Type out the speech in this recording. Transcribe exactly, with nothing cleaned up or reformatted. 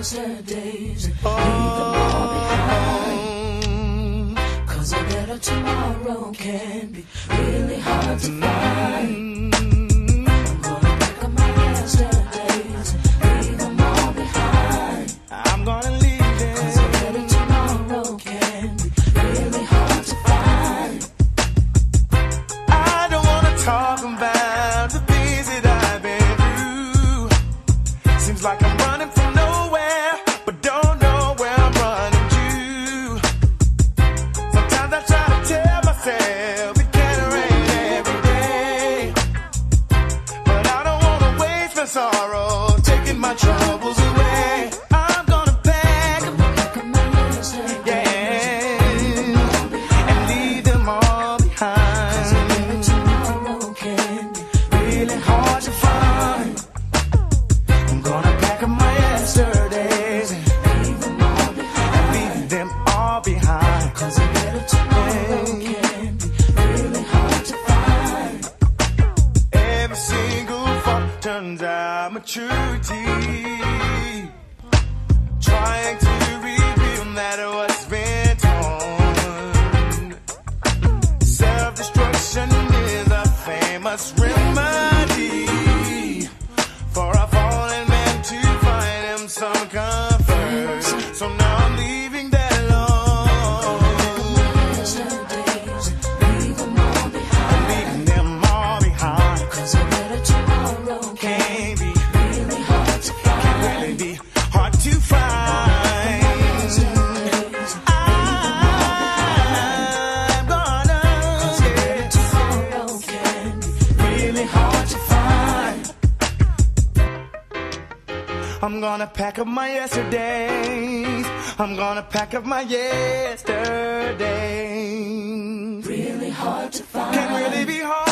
yesterdays and leave them all behind. Cause a better tomorrow can be really hard to find. I'm gonna pack up my yesterdays and leave them all behind. I'm gonna leave them. Cause a better tomorrow can be really hard to find. I don't wanna talk about the things that I've been through. Seems like I'm running from nowhere, but don't know where I'm running to. Sometimes I try to tell myself it can't rain every day, but I don't wanna waste my sorrow taking my troubles away. I'm gonna pack them, yeah, and leave them all behind. Tomorrow can be Really hard to find. I'm gonna pack up my yesterdays and leave them all behind. leave them all behind. Cause a better tomorrow can be really hard to find. Every single fault turns out maturity. Trying to reveal that what's been torn. Self-destruction is a famous remedy for a fallen man to find him some comfort. So now I'm leaving that alone. Yesterdays, leave them all behind. Leaving them all behind. Cause a better tomorrow can Can't be, really hard to find. really be hard to find. Yesterdays, I'm gonna, yeah, tomorrow can be really hard to find. I'm gonna pack up my yesterdays. I'm gonna pack up my yesterdays. really hard to find. Can really be hard.